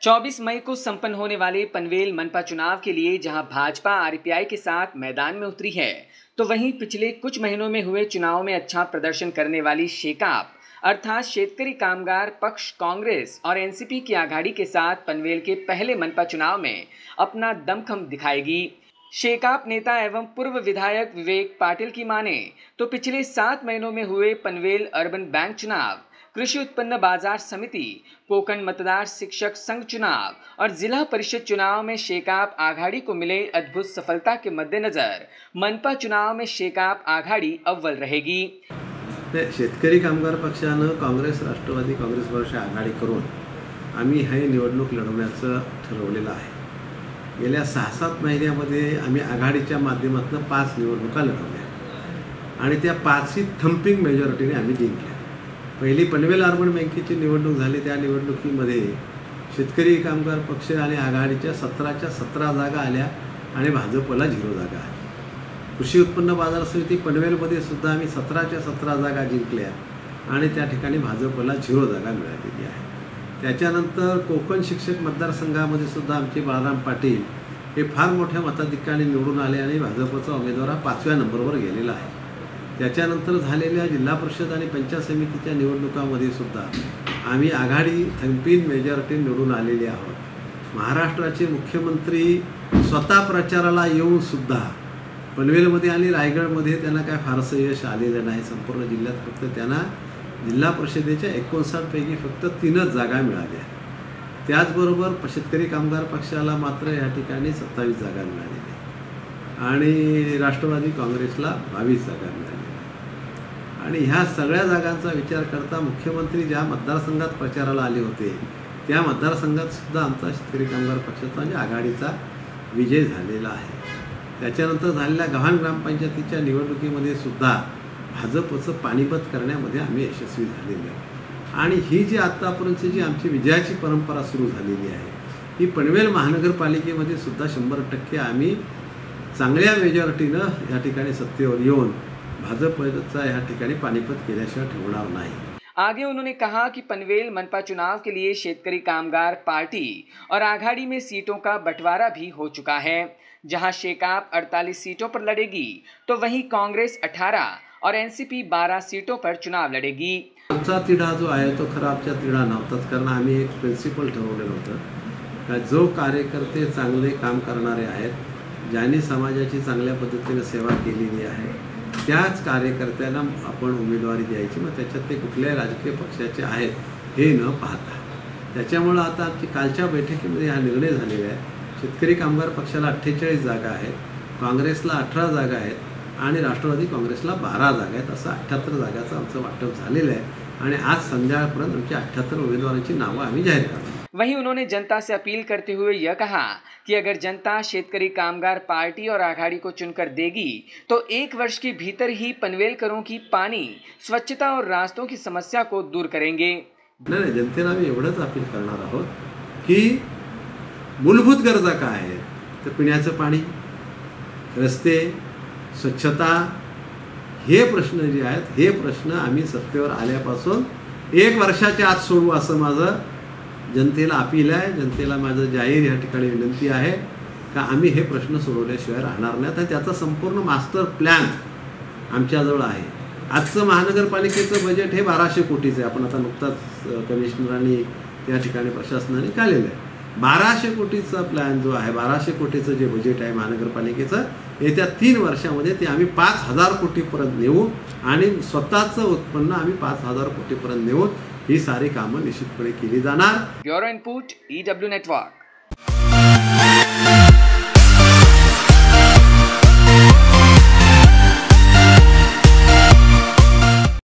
24 मई को संपन्न होने वाले पनवेल मनपा चुनाव के लिए जहां भाजपा आरपीआई के साथ मैदान में उतरी है, तो वहीं पिछले कुछ महीनों में हुए चुनाव में अच्छा प्रदर्शन करने वाली शेकाप अर्थात शेतकरी कामगार पक्ष कांग्रेस और एनसीपी की आघाड़ी के साथ पनवेल के पहले मनपा चुनाव में अपना दमखम दिखाएगी। शेकाप नेता एवं पूर्व विधायक विवेक पाटिल की माने तो पिछले 7 महीनों में हुए पनवेल अर्बन बैंक चुनाव, कृषि उत्पन्न बाजार समिति, कोकण मतदार शिक्षक संघ चुनाव और जिला परिषद चुनाव में शेकाप आघाड़ी को मिले अद्भुत सफलता के मद्देनजर मनपा चुनाव में शेकाप आघाड़ी अव्वल रहेगी। शेतकरी कामगार पक्षानं काँग्रेस राष्ट्रवादी काँग्रेस वर्ष आघाडी करून आम्ही हे निवडणूक लढवण्याचं ठरवलेलं आहे। गेल्या 6-7 महिन्यामध्ये आम्ही आघाडीच्या माध्यमातून 5 निवडणुका लढवल्या आणि त्या 5ही थम्पिंग मेजॉरिटीने आम्ही जिंकल्या। पहिली पनवेल अर्बन बँकेची निवडणूक झाली, त्या निवडणुकीमध्ये शेतकरी कामगार पक्ष आणि आघाडीच्या 17च्या 17 जागा आल्या आणि भाजपला 0 जागा आल्या। कृषी उत्पन्न बाजार समिती पनवेलमध्ये सुद्धा आम्ही 17च्या 17 जागा जिंकल्या आणि त्या ठिकाणी भाजपला 0 जागा मिळालेली आहे। त्याच्यानंतर कोकण शिक्षक मतदारसंघामध्ये सुद्धा आमचे बाळराम पाटील हे फार मोठ्या मताधिक्याने निवडून आले आणि भाजपचा उमेदवार 5व्या नंबरवर गेलेला आहे। त्याच्यानंतर झालेल्या जिल्हा परिषद आणि पंचायत समितीच्या निवडणुकांमध्ये सुद्धा आम्ही आघाडी थम्पिंग मेजॉरिटी निवडून आलेली आहोत। महाराष्ट्राचे मुख्यमंत्री स्वतः प्रचाराला येऊन सुद्धा पनवेलमध्ये आणि रायगडमध्ये त्यांना काय फारसं यश आलेलं नाही। संपूर्ण जिल्ह्यात फक्त त्यांना जिल्हा परिषदेच्या 59 पैकी फक्त 3च जागा मिळाल्या। त्याचबरोबर शेतकरी कामगार पक्षाला मात्र या ठिकाणी 27 जागा मिळालेल्या आणि राष्ट्रवादी काँग्रेसला 22 जागा मिळाल्या। आणि ह्या सगळ्या जागांचा विचार करता मुख्यमंत्री ज्या मतदारसंघात प्रचाराला आले होते त्या मतदारसंघात सुद्धा आमचा शेतकरी कामगार पक्षाचा म्हणजे आघाडीचा विजय झालेला आहे। त्याच्यानंतर झालेल्या गव्हाण ग्रामपंचायतीच्या निवडणुकीमध्ये सुद्धा भाजपचं पाणीपत करण्यामध्ये आम्ही यशस्वी झालेलो आहे। आणि ही जी आत्तापर्यंतची जी आमची विजयाची परंपरा सुरू झालेली आहे ही पनवेल महानगरपालिकेमध्ये सुद्धा 100% आम्ही चांगल्या मेजॉरिटीनं या ठिकाणी सत्तेवर येऊन भाजपचा या ठिकाणी पानीपत केल्याशिवाय ठेवणार नहीं। आगे उन्होंने कहा कि पनवेल मनपा चुनाव के लिए शेतकरी कामगार पार्टी और आघाड़ी में सीटों का बंटवारा भी हो चुका है। जहां शेकाप 48 सीटों पर लड़ेगी तो वहीं कांग्रेस 18 और एनसीपी 12 सीटों पर चुनाव लड़ेगी। आमचा तिढा जो आहे तो खरा आमचा तिढा नव्हताच, कारण आम्ही एक प्रिन्सिपल ठरवलेलं होतं का जो कार्यकर्ते चांगले काम करणारे आहेत, ज्यांनी समाजाची चांगल्या पद्धतीने सेवा केलेली आहे त्याच कार्यकर्त्यांना आपण उमेदवारी द्यायची। मग त्याच्यात ते कुठल्याही राजकीय पक्षाचे आहेत हे न पाहता, त्याच्यामुळे आता आमची कालच्या बैठकीमध्ये हा निर्णय झालेला आहे। शेतकरी कामगार पक्षाला 48 जागा आहेत, काँग्रेसला 18 जागा आहेत आणि राष्ट्रवादी काँग्रेसला 12 जागा आहेत। असं 78 जागाचं आमचं वाटप झालेलं आहे आणि आज संध्याकाळपर्यंत आमची 78 उमेदवारांची नावं आम्ही जाहीर करणार। वहीं उन्होंने जनता से अपील करते हुए यह कहा कि अगर जनता शेतकरी कामगार पार्टी और आघाड़ी को चुनकर देगी तो 1 वर्ष के भीतर ही पनवेलकरों की पानी, स्वच्छता और रास्तों की समस्या को दूर करेंगे। नहीं, जनतेला आम्ही एवढंच अपील करणार आहोत की मूलभूत गरजा काय आहेत तर पिण्याचं पाणी, रस्ते, स्वच्छता हे प्रश्न जे आहेत हे प्रश्न आम्ही सत्तेवर आल्यापासून 1 वर्षाच्या आत सोडवू असं माझं जनतेला अपील आहे। जनतेला माझं जाहीर या ठिकाणी विनंती आहे का आम्ही हे प्रश्न सोडवल्याशिवाय राहणार नाही। तर त्याचा संपूर्ण मास्टर प्लॅन आमच्याजवळ आहे। आजचं महानगरपालिकेचं बजेट हे 1200 कोटीचं आहे। आपण आता नुकताच कमिशनरांनी त्या ठिकाणी प्रशासनाने काढलेलं आहे। 1200 कोटीचा प्लॅन जो आहे, 1200 कोटीचं जे बजेट आहे महानगरपालिकेचं, येत्या 3 वर्षामध्ये ते आम्ही 5000 कोटीपर्यंत नेऊ आणि स्वतःचं उत्पन्न आम्ही 5000 कोटीपर्यंत नेऊन ही सारी कामं निश्चितपणे केली जाणार। Bureau input EW network.